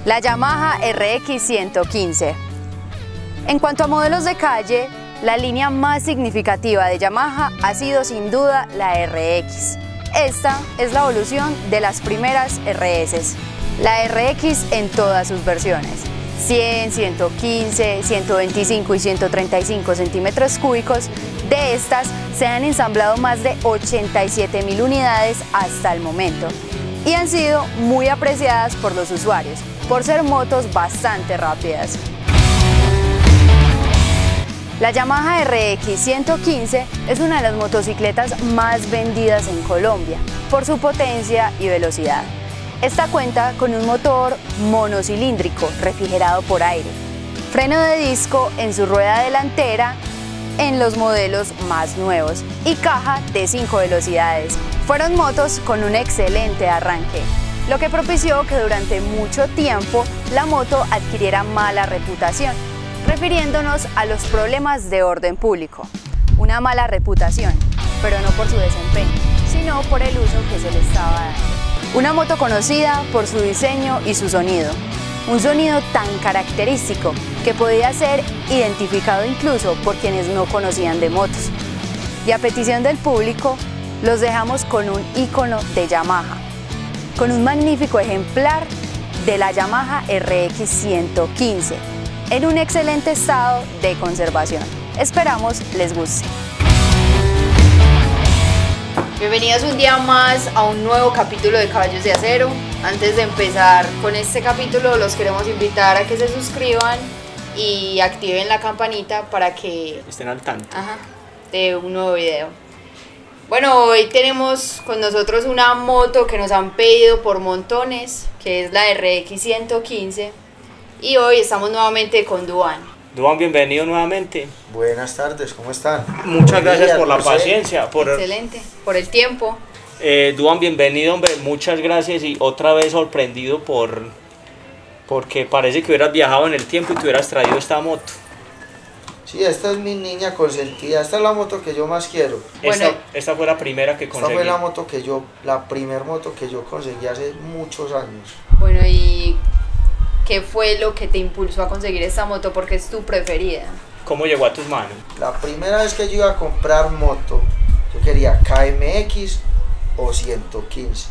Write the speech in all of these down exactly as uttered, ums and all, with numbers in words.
La Yamaha R X ciento quince. En cuanto a modelos de calle, la línea más significativa de Yamaha ha sido sin duda la R X. Esta es la evolución de las primeras R S. La R X en todas sus versiones, cien, ciento quince, ciento veinticinco y ciento treinta y cinco centímetros cúbicos. De estas se han ensamblado más de ochenta y siete mil unidades hasta el momento y han sido muy apreciadas por los usuarios por ser motos bastante rápidas. La Yamaha R X ciento quince es una de las motocicletas más vendidas en Colombia por su potencia y velocidad. Esta cuenta con un motor monocilíndrico refrigerado por aire, freno de disco en su rueda delantera en los modelos más nuevos y caja de cinco velocidades. Fueron motos con un excelente arranque, lo que propició que durante mucho tiempo la moto adquiriera mala reputación, refiriéndonos a los problemas de orden público. Una mala reputación, pero no por su desempeño, sino por el uso que se le estaba dando. Una moto conocida por su diseño y su sonido. Un sonido tan característico que podía ser identificado incluso por quienes no conocían de motos. Y a petición del público, los dejamos con un ícono de Yamaha, con un magnífico ejemplar de la Yamaha R X ciento quince, en un excelente estado de conservación. Esperamos les guste. Bienvenidos un día más a un nuevo capítulo de Caballos de Acero. Antes de empezar con este capítulo, los queremos invitar a que se suscriban y activen la campanita para que estén al tanto ajá, de un nuevo video. Bueno, hoy tenemos con nosotros una moto que nos han pedido por montones, que es la R X ciento quince, y hoy estamos nuevamente con Duan. Duan, bienvenido nuevamente. Buenas tardes, ¿cómo están? Muchas gracias días, por la no sé. paciencia. Por, Excelente, por el tiempo. eh, Duan, bienvenido, hombre, muchas gracias y otra vez sorprendido por porque parece que hubieras viajado en el tiempo y te hubieras traído esta moto. Sí, esta es mi niña consentida, esta es la moto que yo más quiero. Bueno, esta, esta fue la primera que conseguí. Esta fue la moto que yo, la primer moto que yo conseguí hace muchos años. Bueno, ¿y qué fue lo que te impulsó a conseguir esta moto? Porque es tu preferida. ¿Cómo llegó a tus manos? La primera vez que yo iba a comprar moto, yo quería K M X o ciento quince.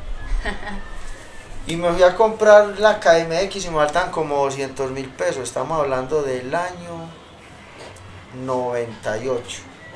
Y me fui a comprar la K M X y me faltan como doscientos mil pesos. Estamos hablando del año noventa y ocho.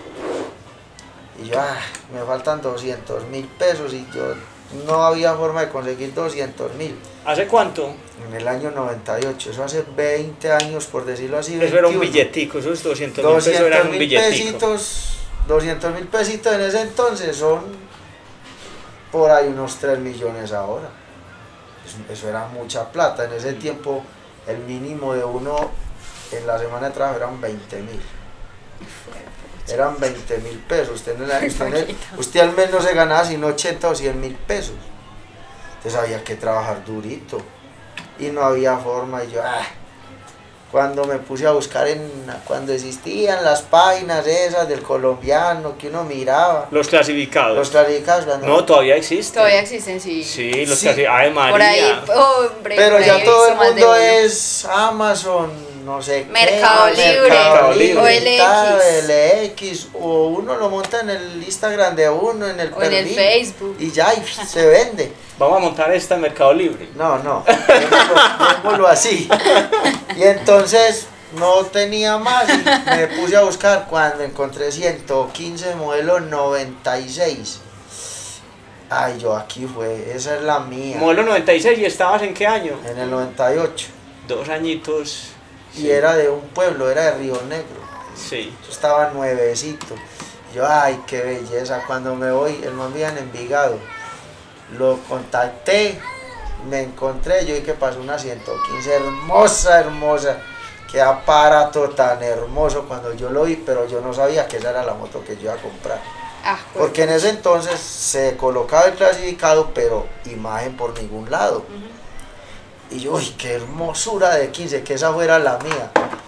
Y yo, ah, me faltan doscientos mil pesos y yo no había forma de conseguir doscientos mil. ¿Hace cuánto? En el año noventa y ocho, eso hace veinte años, por decirlo así. Eso era un billetico, esos doscientos mil pesos eran un billetico. Pesitos, doscientos mil pesitos en ese entonces son por ahí unos tres millones ahora. Eso, eso era mucha plata. En ese tiempo el mínimo de uno en la semana de trabajo eran veinte mil. Eran veinte mil pesos. Usted, no, usted, usted al menos se ganaba sino ochenta o cien mil pesos. Entonces había que trabajar durito y no había forma. Y yo, ah, cuando me puse a buscar, en cuando existían las páginas esas del colombiano que uno miraba, Los clasificados. los clasificados, cuando, No, todavía existen. Todavía existen, sí. Sí, los Sí. clasificados. Ay, María. Por ahí, hombre, pero por ya ahí he todo el visto más de mundo uno. es Amazon, no sé Mercado qué, Libre, Mercado Libre, o L X. tal, L X, o uno lo monta en el Instagram de uno, en el O en el perfil, Facebook. y ya, y se vende. Vamos a montar esta en Mercado Libre. No, no, démoslo, démoslo así. Y entonces no tenía más y me puse a buscar cuando encontré ciento quince modelo noventa y seis. Ay, yo aquí fue, esa es la mía. Modelo noventa y seis, ¿y estabas en qué año? En el noventa y ocho. Dos añitos. Y Sí. era de un pueblo, era de Río Negro. Sí. Yo estaba nuevecito. Yo, ay, qué belleza. Cuando me voy, el man vivía en Envigado. Lo contacté, me encontré, yo vi que pasó una ciento quince, hermosa, hermosa. Qué aparato tan hermoso cuando yo lo vi, pero yo no sabía que esa era la moto que yo iba a comprar. Ah, pues, Porque en ese entonces se colocaba el clasificado, pero imagen por ningún lado. uh-huh. Y yo, uy, qué hermosura de quince, que esa fuera la mía.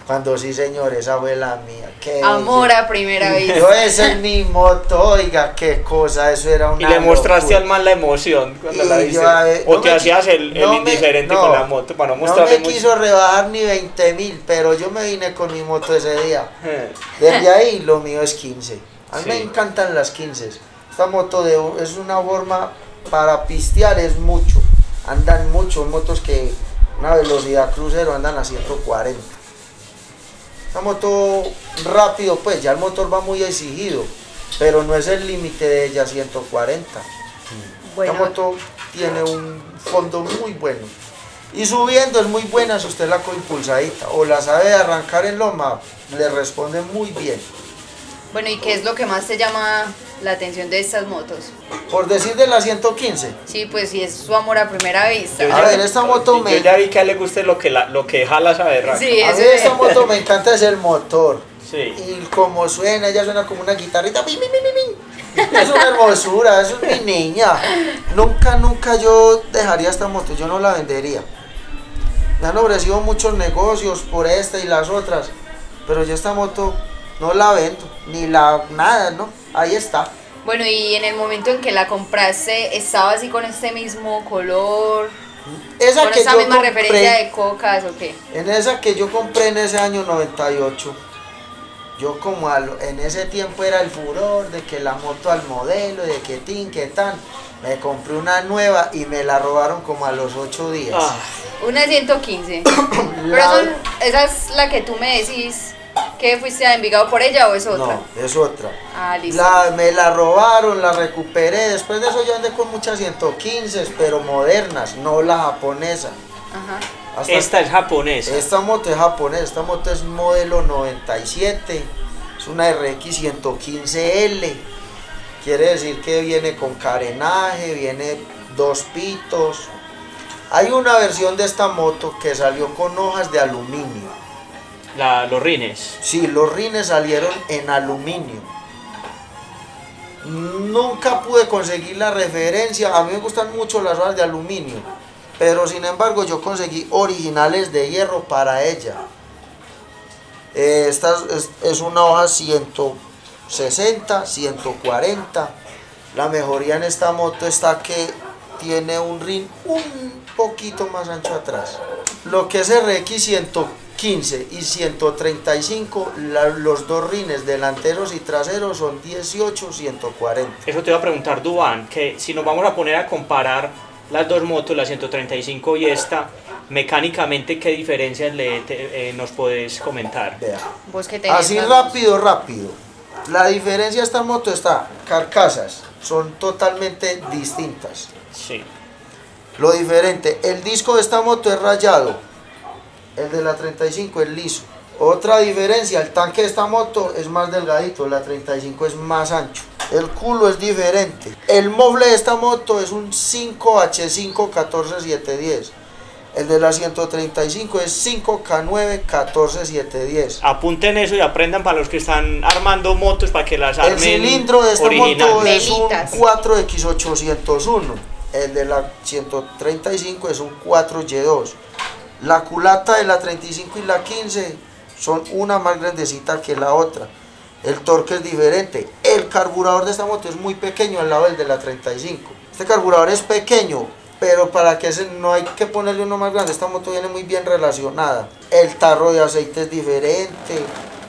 Cuando sí, señores, abuela mía. Qué Amor belleza. a primera vista. Yo esa es mi moto, oiga, qué cosa, eso era una Y le mostraste locura. al man la emoción cuando Y la viste. yo, a ver, O no te me hacías qui- el, el no me- indiferente no, con la moto para no No mostrarle me mucho. quiso rebajar ni veinte mil, pero yo me vine con mi moto ese día. Eh, Desde ahí lo mío es quince. A mí Sí. me encantan las quince. Esta moto de, es una forma para pistear, es mucho. Andan mucho, motos que una velocidad crucero andan a ciento cuarenta. Esta moto rápido, pues ya el motor va muy exigido, pero no es el límite de ella ciento cuarenta. Bueno, Esta moto tiene un fondo muy bueno. Y subiendo es muy buena si usted la coge impulsadita o la sabe arrancar en loma, le responde muy bien. bueno, ¿y qué es lo que más te llama la atención de estas motos? Por decir de la ciento quince. Sí, pues si es su amor a primera vista. Yo A ya- ver, esta moto yo me- ya vi que a él le gusta lo que, la, lo que jala esa berraca. Sí, A mí eso esta moto me encanta es el motor. Sí. Y como suena, ella suena como una guitarrita. pi, pi, pi, pi, pi. Es una hermosura, eso es mi niña. Nunca, nunca yo dejaría esta moto, yo no la vendería. Me han ofrecido muchos negocios por esta y las otras, pero yo esta moto no la vendo, ni la nada, ¿no? Ahí está. Bueno, y en el momento en que la compraste, ¿estaba así con este mismo color? Esa ¿Con que esa yo misma referencia compré, de cocas o qué? en esa que yo compré en ese año noventa y ocho, yo como a lo- en ese tiempo era el furor de que la moto al modelo, de que tin, que tan, me compré una nueva y me la robaron como a los ocho días. Ah, Una ciento quince. Pero La- son, esa es la que tú me decís que fuiste a Envigado por ella o es otra. No, es otra. Ah, listo. La, me la robaron, la recuperé, después de eso yo andé con muchas ciento quince, pero modernas, no la japonesa. Ajá. Hasta- esta es japonesa. Esta moto es japonesa, esta moto es modelo noventa y siete, es una R X ciento quince L, quiere decir que viene con carenaje, viene dos pitos. Hay una versión de esta moto que salió con hojas de aluminio. La, los rines. Sí, los rines salieron en aluminio. Nunca pude conseguir la referencia, a mí me gustan mucho las hojas de aluminio, pero sin embargo yo conseguí originales de hierro para ella. Eh, esta es, es una hoja ciento sesenta, ciento cuarenta. La mejoría en esta moto está que tiene un rin un poquito más ancho atrás. Lo que es R X ciento quince y ciento treinta y cinco, la- los dos rines delanteros y traseros son dieciocho, ciento cuarenta. Eso te iba a preguntar, Duván, que si nos vamos a poner a comparar las dos motos, la ciento treinta y cinco y esta, mecánicamente, ¿qué diferencias le, te- eh, nos puedes comentar? Vea. Vos que tenés Así las- rápido, rápido. La diferencia de esta moto está, carcasas son totalmente distintas. Sí. Lo diferente, el disco de esta moto es rayado, el de la treinta y cinco es liso. Otra diferencia, el tanque de esta moto es más delgadito, la treinta y cinco es más ancho. El culo es diferente. El mofle de esta moto es un cinco H cinco catorce siete diez. El de la ciento treinta y cinco es cinco K nueve catorce siete diez. Apunten eso y aprendan para los que están armando motos para que las armen El cilindro de esta original. moto es un Velitas. cuatro X ochocientos uno. El de la ciento treinta y cinco es un cuatro Y dos. La culata de la treinta y cinco y la quince son una más grandecita que la otra. El torque es diferente. El carburador de esta moto es muy pequeño al lado del de la treinta y cinco. Este carburador es pequeño, pero para que se, no hay que ponerle uno más grande. Esta moto viene muy bien relacionada. El tarro de aceite es diferente.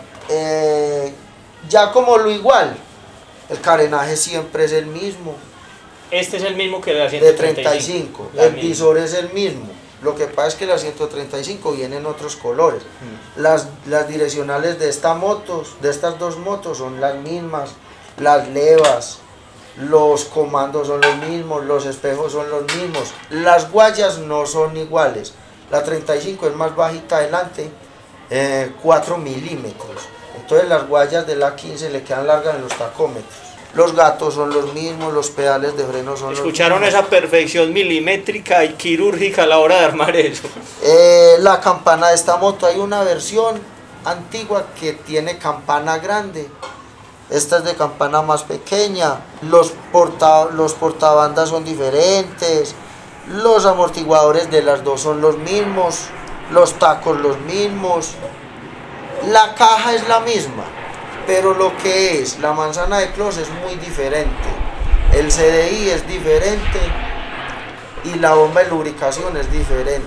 Eh, ya como lo igual, el carenaje siempre es el mismo. Este es el mismo que la De ciento treinta y cinco, La el misma. visor es el mismo. Lo que pasa es que la ciento treinta y cinco viene en otros colores. Mm. Las, las direccionales de esta motos, de estas dos motos son las mismas. Las levas, los comandos son los mismos, los espejos son los mismos. Las guayas no son iguales. La treinta y cinco es más bajita adelante, eh, cuatro milímetros. Entonces las guayas de la quince le quedan largas en los tacómetros. Los gatos son los mismos, los pedales de freno son ¿Escucharon los mismos. esa perfección milimétrica y quirúrgica a la hora de armar eso? Eh, la campana de esta moto, hay una versión antigua que tiene campana grande. Esta es de campana más pequeña. Los, porta, los portabandas son diferentes. Los amortiguadores de las dos son los mismos. Los tacos los mismos. La caja es la misma, pero lo que es la manzana de Clos es muy diferente. El C D I es diferente y la bomba de lubricación es diferente.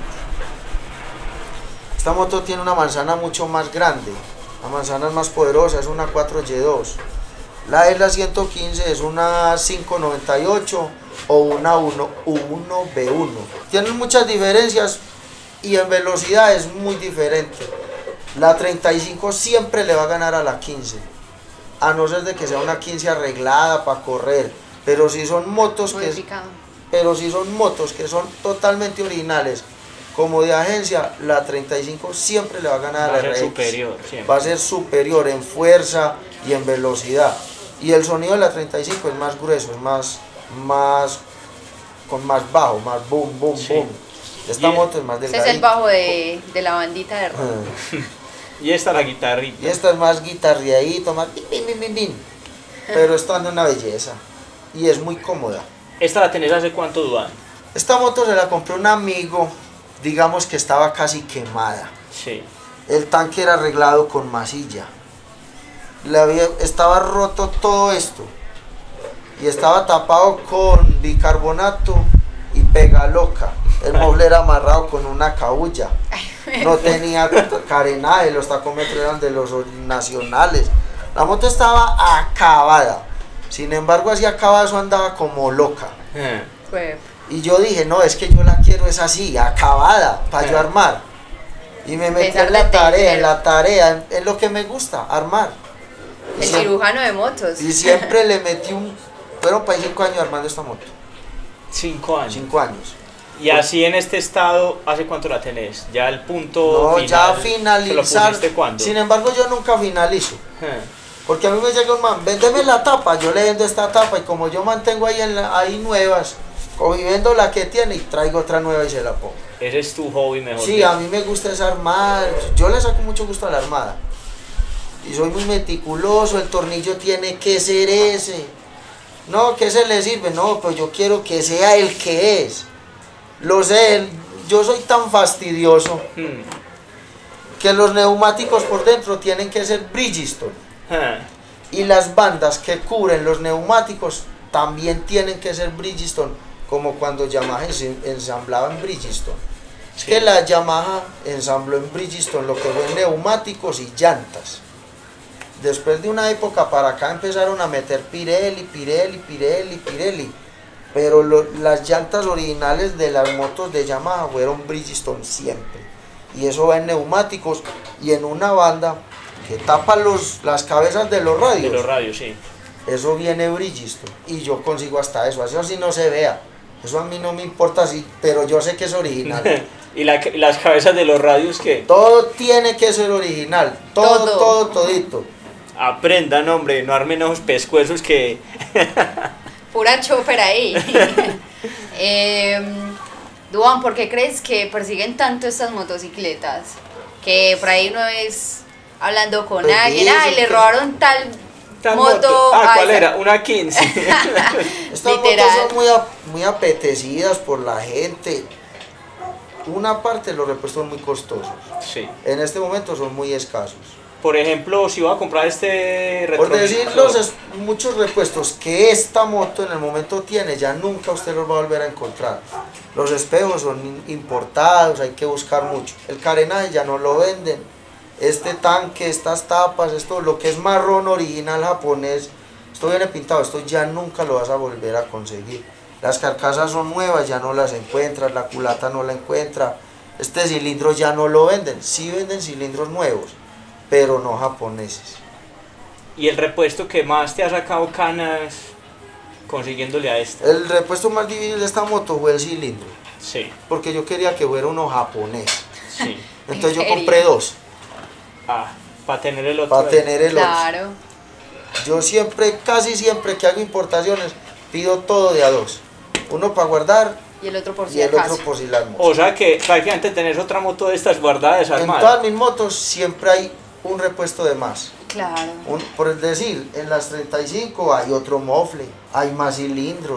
Esta moto tiene una manzana mucho más grande, la manzana es más poderosa, es una cuatro Y dos. La de la ciento quince es una cinco noventa y ocho o una uno B uno. Tienen muchas diferencias y en velocidad es muy diferente. La treinta y cinco siempre le va a ganar a la quince, a no ser de que sea una quince arreglada para correr, pero si son motos que, pero si son motos que son totalmente originales, como de agencia, la treinta y cinco siempre le va a ganar a la R X. Superior, va a ser superior en fuerza y en velocidad. Y el sonido de la treinta y cinco es más grueso, es más, más con más bajo, más boom, boom, sí. boom. Esta y moto es más delgadita. Ese es el bajo de, de la bandita de rock. Y esta la guitarrita. Y esta es más guitarreadito, más din, din, din, din. Pero esta es una belleza y es muy cómoda. ¿Esta la tenés hace cuánto, Duan? Esta moto se la compró un amigo, digamos que estaba casi quemada. Sí. El tanque era arreglado con masilla. Le había, estaba roto todo esto y estaba tapado con bicarbonato y pega loca. El mueble era amarrado con una cabulla, no tenía carenaje, los tacómetros eran de los nacionales. La moto estaba acabada, sin embargo así acabada eso andaba como loca. Y yo dije, no, es que yo la quiero es así, acabada, para yo armar. Y me metí en la tarea, en la tarea, en lo que me gusta, armar. El siempre, cirujano de motos. Y siempre le metí un... Fueron para cinco años armando esta moto. Cinco años. Cinco años. Y así en este estado, ¿hace cuánto la tenés? Ya el punto no, final. ya finalizar. ¿Lo cuándo? Sin embargo, yo nunca finalizo. Porque a mí me llega un man, véndeme la tapa, yo le vendo esta tapa y como yo mantengo ahí, en la, ahí nuevas, cojo y vendo la que tiene y traigo otra nueva y se la pongo. Ese es tu hobby mejor. Sí, bien. A mí me gusta es armar, yo le saco mucho gusto a la armada. Y soy muy meticuloso, el tornillo tiene que ser ese. No, ¿qué se le sirve? No, pues yo quiero que sea el que es. Lo sé, yo soy tan fastidioso hmm. que los neumáticos por dentro tienen que ser Bridgestone. Hmm. Y las bandas que cubren los neumáticos también tienen que ser Bridgestone, como cuando Yamaha ensamblaba en Bridgestone. Sí. Es que la Yamaha ensambló en Bridgestone lo que fue neumáticos y llantas. Después de una época para acá empezaron a meter Pirelli, Pirelli, Pirelli, Pirelli. Pero lo, las llantas originales de las motos de Yamaha fueron Bridgestone siempre. Y eso va en neumáticos y en una banda que tapa los, las cabezas de los radios. De los radios, sí. Eso viene Bridgestone. Y yo consigo hasta eso, eso así no se vea. Eso a mí no me importa, sí, pero yo sé que es original. ¿Y la, las cabezas de los radios qué? Todo tiene que ser original. Todo, todo, todo todito. Aprendan, hombre, no armen esos pescuezos que... Pura chopper ahí. eh, Duan, ¿por qué crees que persiguen tanto estas motocicletas? Que por ahí uno es hablando con pues alguien, ay, le robaron tal, tal moto. moto. Ah, ¿cuál era? Una quince. Estas motos son muy, muy apetecidas por la gente. Una parte los repuestos son muy costosos. Sí. En este momento son muy escasos. Por ejemplo, si va a comprar este retrovisor. Por decir los muchos repuestos que esta moto en el momento tiene, ya nunca usted los va a volver a encontrar. Los espejos son importados, hay que buscar mucho. El carenaje ya no lo venden. Este tanque, estas tapas, esto, lo que es marrón original japonés, esto viene pintado, esto ya nunca lo vas a volver a conseguir. Las carcasas son nuevas, ya no las encuentras, la culata no la encuentra. Este cilindro ya no lo venden, sí venden cilindros nuevos, pero no japoneses. ¿Y el repuesto que más te ha sacado canas consiguiéndole a esta? El repuesto más difícil de esta moto fue el cilindro. Sí. Porque yo quería que fuera uno japonés. Sí. Entonces yo compré dos. Ah, para tener el otro. Para tener el otro. Claro. Yo siempre, casi siempre que hago importaciones, pido todo de a dos. Uno para guardar y el otro por si y el acaso. otro por si las motos. O sea que prácticamente tenés otra moto de estas guardadas desarmadas. En todas mis motos siempre hay un repuesto de más. Claro. Un, por decir, en las treinta y cinco hay otro mofle, hay más cilindros,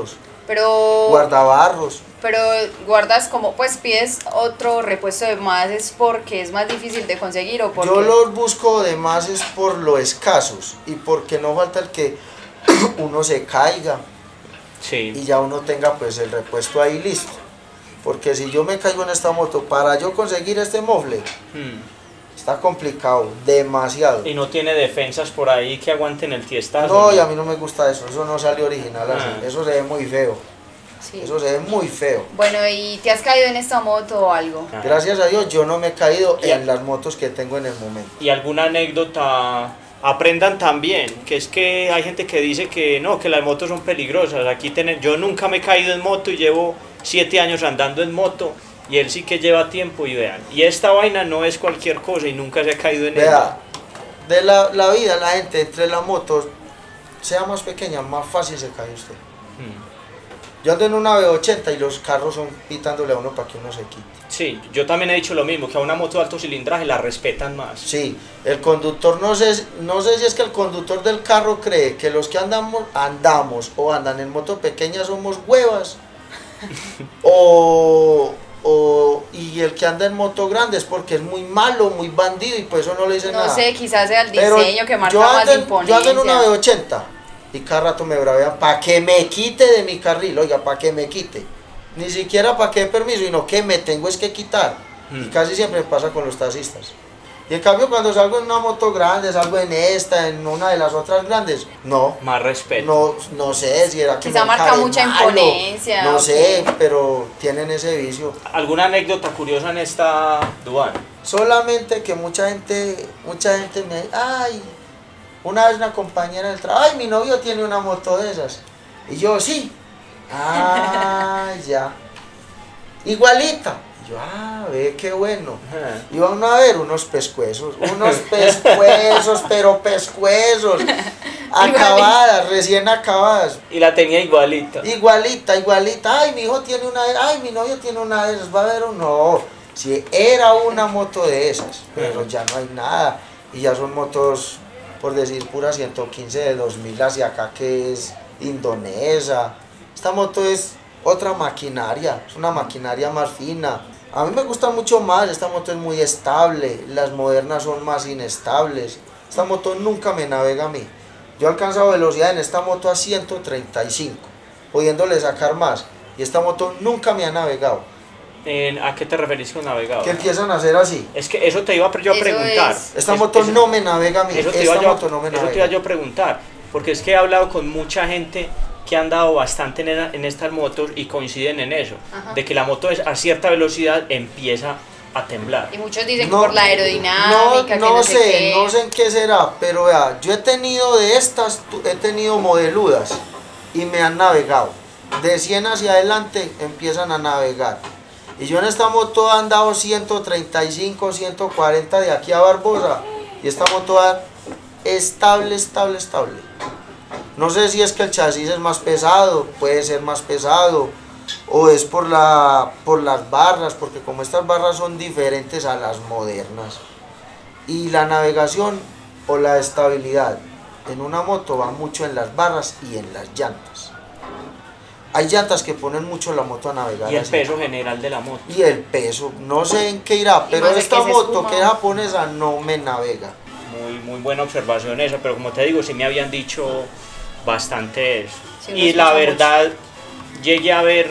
Pero... guardabarros. Pero guardas como, pues pides otro repuesto de más, ¿es porque es más difícil de conseguir o porque...? Yo los busco de más es por lo escasos y porque no falta el que uno se caiga Sí. y ya uno tenga pues el repuesto ahí listo. Porque si yo me caigo en esta moto, para yo conseguir este mofle, Hmm. está complicado, demasiado. Y no tiene defensas por ahí que aguanten el tiestazo. No, y a mí no me gusta eso, eso no sale original así, Ah. eso se ve muy feo, Sí. eso se ve muy feo. Bueno, ¿y te has caído en esta moto o algo? Ah. Gracias a Dios yo no me he caído Ya. en las motos que tengo en el momento. Y alguna anécdota, aprendan también, que es que hay gente que dice que no, que las motos son peligrosas. Aquí tener, yo nunca me he caído en moto y llevo siete años andando en moto y él sí que lleva tiempo y vean. Y esta vaina no es cualquier cosa y nunca se ha caído en Vea, ella. de la, la vida, la gente entre las motos, sea más pequeña, más fácil se cae usted. Hmm. Yo ando en una V ochenta y los carros son pitándole a uno para que uno se quite. Sí, yo también he dicho lo mismo, que a una moto de alto cilindraje la respetan más. Sí, el conductor, no sé, no sé si es que el conductor del carro cree que los que andamos, andamos o andan en moto pequeña somos huevas. o, o, y el que anda en moto grande es porque es muy malo, muy bandido y por eso no le dicen No nada. sé, quizás sea el Pero diseño que marca yo más ando en- imponencia. Yo ando en una V ochenta y cada rato me bravean para que me quite de mi carril, oiga, para que me quite. Ni siquiera para que dé permiso, sino que me tengo es que quitar. Mm. Y casi siempre me pasa con los taxistas. Y en cambio cuando salgo en una moto grande, salgo en esta, en una de las otras grandes, no. Más respeto. No, no sé si era que Quizá me marca encaré mucha malo, imponencia, no ¿o sé, qué? pero tienen ese vicio. ¿Alguna anécdota curiosa en esta Duan? Solamente que mucha gente, mucha gente me dice, ay, una vez una compañera del trabajo, ay, mi novio tiene una moto de esas. Y yo, sí. Ah, ya. Igualita. Y yo, ah, ve qué bueno. Y van a ver unos pescuezos, unos pescuezos, pero pescuezos. Acabadas, recién acabadas. Y la tenía igualita. Igualita, igualita. Ay, mi hijo tiene una de ay, mi novio tiene una de esas. Va a haber un no. Si era una moto de esas, pero ya no hay nada. Y ya son motos, por decir, pura ciento quince de dos mil hacia acá, que es indonesa. Esta moto es otra maquinaria, es una maquinaria más fina. A mí me gusta mucho más, esta moto es muy estable, las modernas son más inestables. Esta moto nunca me navega a mí. Yo he alcanzado velocidad en esta moto a ciento treinta y cinco, pudiéndole sacar más. Y esta moto nunca me ha navegado. En- ¿A qué te referís con navegador? Que empiezan a hacer así. Es que eso te iba yo a Eso preguntar. es. Esta Es- moto eso- no me navega a mí, Eso te, esta iba yo, moto no me eso te iba navega. yo a preguntar, porque es que he hablado con mucha gente que ha andado bastante en, en estas motos y coinciden en eso, Ajá. de que la moto es- a cierta velocidad empieza a temblar. Y muchos dicen No, que por la aerodinámica, no, que no no sé, sé qué. no sé en qué será, pero vea, yo he tenido de estas, tu- he tenido modeludas y me han navegado. De cien hacia adelante empiezan a navegar. Y yo en esta moto he andado ciento treinta y cinco, ciento cuarenta de aquí a Barbosa. Y esta moto va estable, estable, estable. No sé si es que el chasis es más pesado, puede ser más pesado. O es por, la, por las barras, porque como estas barras son diferentes a las modernas. Y la navegación o la estabilidad en una moto va mucho en las barras y en las llantas. Hay llantas que ponen mucho la moto a navegar. Y el así. peso general de la moto. Y el peso, no sé en qué irá, Y pero más de esta que se moto espuma. que es japonesa no me navega. Muy, muy buena observación esa, pero como te digo, sí me habían dicho bastante eso. Sí, uno Y la escucha verdad, llegué a ver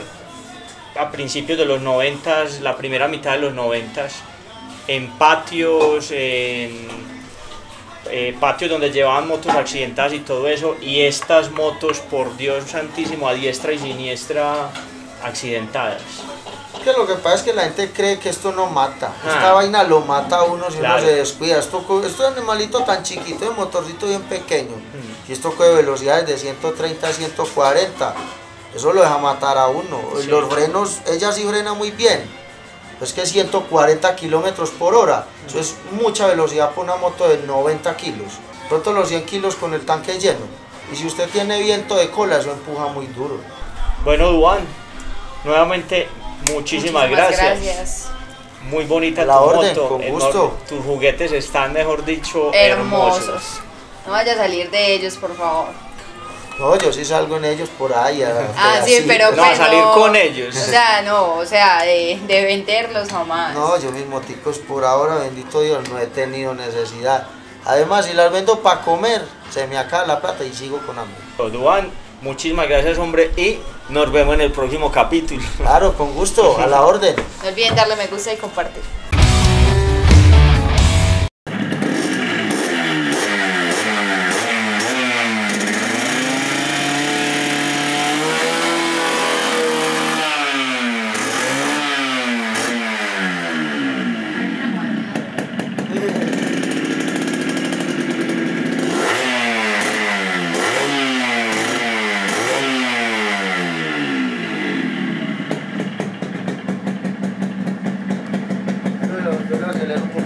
a principios de los noventas, la primera mitad de los noventas, en patios, en eh, patios donde llevaban motos accidentadas y todo eso, y estas motos, por Dios santísimo, a diestra y siniestra, accidentadas. Que lo que pasa es que la gente cree que esto no mata. Ah. Esta vaina lo mata a uno si Claro. uno se descuida. Esto, co- esto es animalito tan chiquito, de motorcito bien pequeño. Y esto coge velocidades de ciento treinta a ciento cuarenta. Eso lo deja matar a uno. Sí. Los frenos, ella sí frena muy bien. Es que ciento cuarenta kilómetros por hora. Eso es mucha velocidad para una moto de noventa kilos. Pronto los cien kilos con el tanque lleno. Y si usted tiene viento de cola, eso empuja muy duro. Bueno, Duan, nuevamente muchísimas, gracias. gracias. Muy bonita A la tu orden, moto. con Enorme. gusto. Tus juguetes están, mejor dicho, Hermosos. hermosos. No vaya a salir de ellos, por favor. No, yo sí salgo en ellos por ahí. A, Ah, sí, así. pero No, a pues salir no, con ellos. O sea, no, o sea, de, de venderlos jamás. No, yo mis moticos por ahora, bendito Dios, no he tenido necesidad. Además, si las vendo para comer, se me acaba la plata y sigo con hambre. Duan, muchísimas gracias, hombre, y nos vemos en el próximo capítulo. Claro, con gusto, a la orden. No olviden darle me gusta y compartir. Yo creo que le